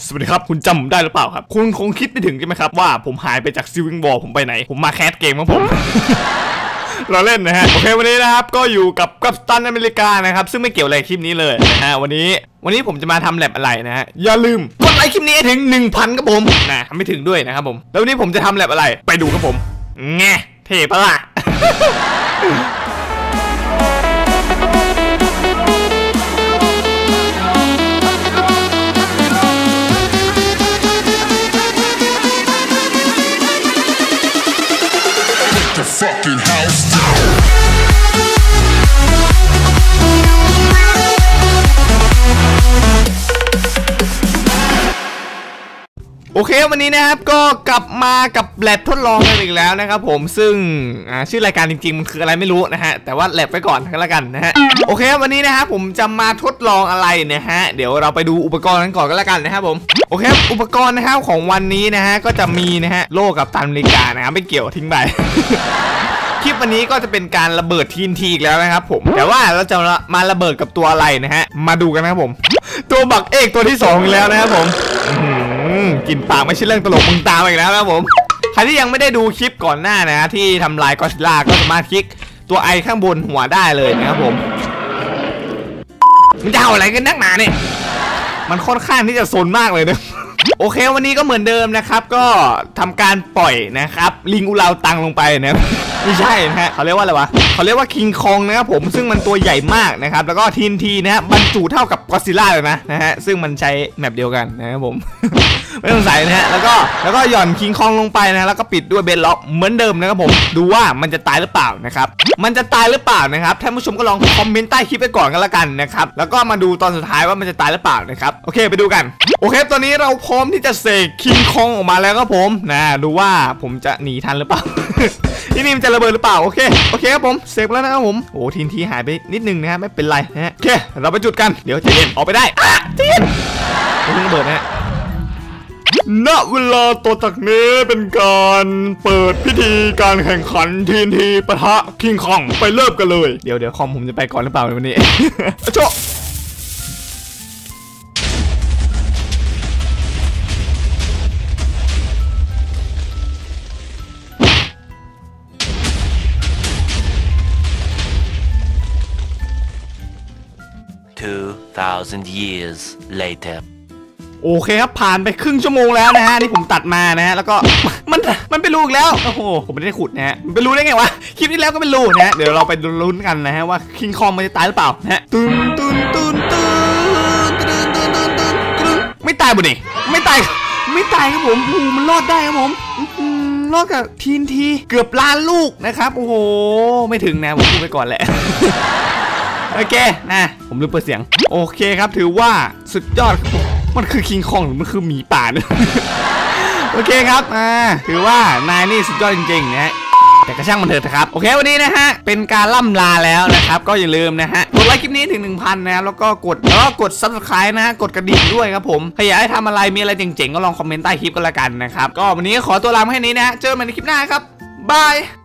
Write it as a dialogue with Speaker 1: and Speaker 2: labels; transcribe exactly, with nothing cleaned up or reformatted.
Speaker 1: สวัสดีครับคุณจำผมได้หรือเปล่าครับคุณคงคิดไม่ถึงใช่ไหมครับว่าผมหายไปจากซิวิงวอลผมไปไหนผมมาแคสเกมของผม เราเล่นนะฮะโอเควันนี้นะครับก็อยู่กับกัปตันอเมริกานะครับซึ่งไม่เกี่ยวอะไรคลิปนี้เลยนะฮะวันนี้วันนี้ผมจะมาทำแลบอะไรนะฮะอย่าลืมกดไลค์คลิปนี้ถึง หนึ่งพัน ครับผมนะไม่ถึงด้วยนะครับผมแล้ววันนี้ผมจะทำแลบอะไรไปดูครับผมแง่เท่ปะล่ะ
Speaker 2: fucking house down.
Speaker 1: โอเควันนี้นะครับก็กลับมากับแลบทดลองกันอีกแล้วนะครับผมซึ่งชื่อรายการจริงๆมันคืออะไรไม่รู้นะฮะแต่ว่าแลบไปก่อนก็แล้วกันนะฮะโอเควันนี้นะครับผมจะมาทดลองอะไรนะฮะเดี๋ยวเราไปดูอุปกรณ์กันก่อนก็แล้วกันนะครับผมโอเคอุปกรณ์นะครับของวันนี้นะฮะก็จะมีนะฮะโล่กับตันอเมริกานะครับไม่เกี่ยวทิ้งไป คลิปวันนี้ก็จะเป็นการระเบิดทีนทีอีกแล้วนะครับผมแต่ว่าเราจะมาระเบิดกับตัวอะไรนะฮะมาดูกันนะครับผมตัวบักเอกตัวที่สองอีกแล้วนะครับผมกินปากไม่ใช่เรื่องตลกมึงตามอีกแล้วนะครับผมใครที่ยังไม่ได้ดูคลิปก่อนหน้านะฮะที่ทำลายก็อดซิลล่าก็สามารถคลิกตัวไอข้างบนหัวได้เลยนะครับผมมันจะเอาอะไรกันนักหนาเนี่ยมันค่อนข้างที่จะซนมากเลยนะโอเควันนี้ก็เหมือนเดิมนะครับก็ทำการปล่อยนะครับลิงอุลาตังลงไปนะไม่ใช่นะฮะเขาเรียกว่าอะไรวะเขาเรียกว่าคิงคองนะครับผมซึ่งมันตัวใหญ่มากนะครับแล้วก็ทีนทีนะฮะบรรจุเท่ากับก็อดซิลล่าเลยนะนะฮะซึ่งมันใช้แมปเดียวกันนะครับผม ไม่ต้องใส่นะฮะแล้วก็แล้วก็หย่อนคิงคองลงไปนะแล้วก็ปิดด้วยเบดล็อกเหมือนเดิมนะครับผมดูว่ามันจะตายหรือเปล่านะครับมันจะตายหรือเปล่านะครับท่านผู้ชมก็ลองคอมเมนต์ใต้คลิปไปก่อนกันละกันนะครับแล้วก็มาดูตอนสุดท้ายว่ามันจะตายหรือเปล่านะครับโอเคไปดูกันโอเคตอนนี้เราพร้อมที่จะเสกคิงคองออกมาแล้วครับผมนะดูว่าผมจะหนีทันหรือเปล่า ที่นี่มันจะระเบิดหรือเปล่าโอเคโอเคครับผมเสกแล้วนะครับผมโอ้ทีนทีหายไปนิดนึงนะฮะไม่เป็นไรนะฮะโอเคเราไปจุดกันเดี๋ยวจะเย็นออกไปได้อ่ะเย็นไม่ต้องระเบิดนะฮะณเวลาต่อจากนี้เป็นการเปิดพิธีการแข่งขันทีนทีปะทะคิงคองไปเริ่มกันเลยเดี๋ยวเดี๋ยวคอมผมจะไปก่อนหรือเปล่าในวันนี้ โชว์
Speaker 3: two thousand years later
Speaker 1: โอเคครับผ่านไปครึ่งชั่วโมงแล้วนะฮะที่ผมตัดมานะฮะแล้วก็มันมันเป็นรูอีกแล้วโอ้โหผมไม่ได้ขุดนะฮะมันเป็นรูได้ไงวะคลิปที่แล้วก็เป็นรูนะฮะเดี๋ยวเราไปลุ้นกันนะฮะว่าคิงคองมันจะตายหรือเปล่านะฮะตื่นตื่นตื่นตื่นตื่นตื่นตื่นตื่นตื่นไม่ตายบุดิไม่ตายไม่ตายครับผมโอ้มันรอดได้ครับผมรอดกับทีนทีเกือบล้านลูกนะครับโอ้โหไม่ถึงนะผมพูดไปก่อนแหละโอเคนะผมลืมเปิดเสียงโอเคครับถือว่าสุดยอดมันคือคิงคองหรือมันคือหมีป่าเนี่ย โอเคครับอ่าถือว่านายนี่สุดยอดจริงๆนะฮะแต่กระช่างมันเถอะครับโอเควันนี้นะฮะเป็นการล่ำลาแล้วนะครับก็อย่าลืมนะฮะกดไลค์คลิปนี้ถึง หนึ่งพัน นะครับแล้วก็กดแล้วก็กด ซับสไครบ์ นะฮะกดกระดิ่งด้วยครับผมใครอยากให้ทำอะไรมีอะไรเจ๋งๆก็ลองคอมเมนต์ใต้คลิปกันละกันนะครับก็วันนี้ขอตัวลาไปแค่นี้นะฮะเจอกันใหม่ในคลิปหน้าครับบาย